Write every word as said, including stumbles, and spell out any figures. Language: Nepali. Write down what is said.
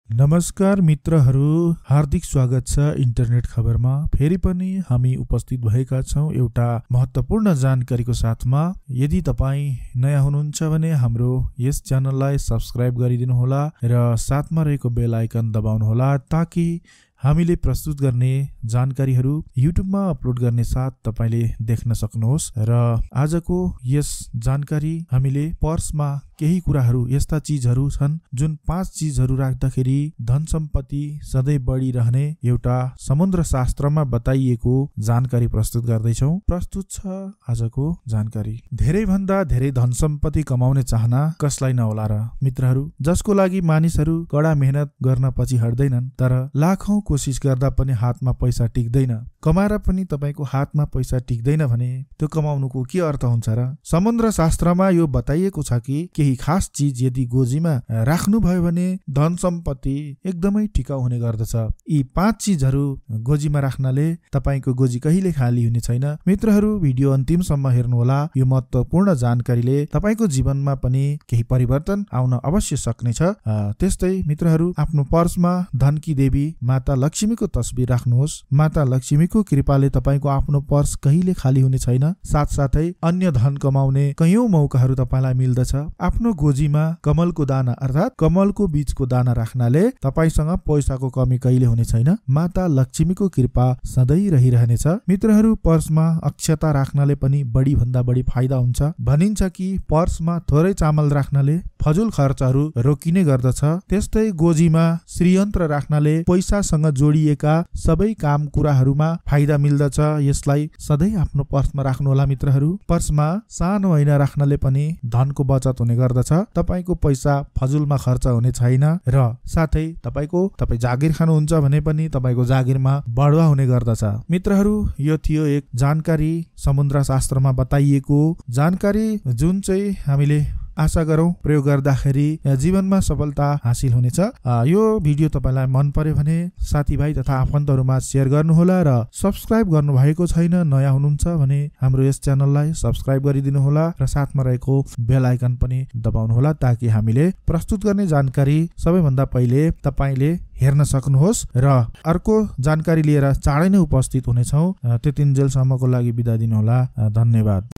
नमस्कार मित्रहरू, हार्दिक स्वागत छ इन्टरनेट खबरमा। फेरि पनि हामी उपस्थित भएका छौं एउटा महत्त्वपूर्ण जानकारीको साथमा। यदि तपाईँ नयाँ हुनुहुन्छ भने हाम्रो यस च्यानललाई सब्स्क्राइब गरिदिनुहोला र साथमा रहेको बेल आइकन दबाउनुहोला ताकि हामीले प्रस्तुत गर्ने जानकारीहरू युट्युबमा अपलोड गर्ने साथ तपाईले देख्न सक्नुहोस्। र आजको यस जानकारी हामीले पर्समा केही कुराहरू यस्ता चीजहरू छन् जुन पाँच चीजहरू राख्दाखेरि धन सम्पत्ति सधैँ बढिरहने एउटा समुद्र शास्त्रमा बताइएको जानकारी प्रस्तुत गर्दैछौँ। प्रस्तुत छ आजको जानकारी। धेरै भन्दा धेरै धन सम्पत्ति कमाउने चाहना कसलाई नहोला र मित्रहरू, जसको लागि मानिसहरू कडा मेहनत गर्न पछि हट्दैनन् तर लाखौं कोसिस गर्दा पनि हातमा पैसा टिक्दैन। कमाएर पनि तपाईको हातमा पैसा टिक्दैन भने त्यो कमाउनुको के अर्थ हुन्छ र? समुद्र शास्त्रमा यो बताइएको छ कि केही खास चीज यदि गोजीमा राख्नु भयो भने धन सम्पत्ति एकदमै टिकाउ हुने गर्दछ। यी पाँच चीजहरू गोजीमा राख्नाले तपाईको गोजी कहिले खाली हुने छैन। मित्रहरू, भिडियो अन्तिमसम्म हेर्नुहोला। यो महत्त्वपूर्ण जानकारीले तपाईको जीवनमा पनि केही परिवर्तन आउन अवश्य सक्नेछ। त्यस्तै मित्रहरू, आफ्नो पर्समा धनकी देवी माता लक्ष्मीको तस्बिर राख्नुहोस्। माता लक्ष्मीको कृपाले तपाईको आफ्नो पर्स कहिले खाली हुने छैन। साथसाथै अन्य धन कमाउने कयौं मौकाहरू तपाईलाई मिल्दछ। आफ्नो गोजीमा कमलको दाना अर्थात् कमलको बीजको दाना राख्नाले तपाईसँग पैसाको कमी कहिले हुने छैन। माता लक्ष्मीको कृपा सधैँ रहिरहनेछ। मित्रहरू, पर्समा अक्षता राख्नाले पनि बढी भन्दा बढी फाइदा हुन्छ। भनिन्छ कि पर्समा थोरै चामल राख्नाले फजुल खर्चहरू रोकिने गर्दछ। त्यस्तै गोजीमा श्रीयन्त्र राख्नाले पैसासँग जोडिएका सबै काम कुराहरूमा फाइदा मिल्दछ। यसलाई सधैँ आफ्नो पर्समा राख्नुहोला मित्रहरू। पर्समा सानो ऐना राख्नाले पनि धनको बचत हुने गर्दछ। तपाईको पैसा फजुलमा खर्च हुने छैन र साथै तपाईको तपाई जागिर खानुहुन्छ भने पनि तपाईको जागिरमा बढुवा हुने गर्दछ। मित्रहरू, यो थियो एक जानकारी, समुद्र शास्त्रमा बताइएको जानकारी, जुन चाहिँ हामीले आशा गरौँ प्रयोग गर्दाखेरि जीवनमा सफलता हासिल हुनेछ। यो भिडियो तपाईलाई मन पर्यो भने साथीभाइ तथा आफन्तहरूमा सेयर गर्नुहोला र सब्स्क्राइब गर्नु भएको छैन, नयाँ हुनुहुन्छ भने हाम्रो यस च्यानललाई सब्स्क्राइब गरिदिनुहोला र साथमा रहेको बेल आइकन पनि दबाउनुहोला ताकि हामीले प्रस्तुत गर्ने जानकारी सबैभन्दा पहिले तपाईले हेर्न सक्नुहोस्। र अर्को जानकारी लिएर चाँडै नै उपस्थित हुनेछौँ। त्यतिन्जेलसम्मको लागि बिदा दिनुहोला। धन्यवाद।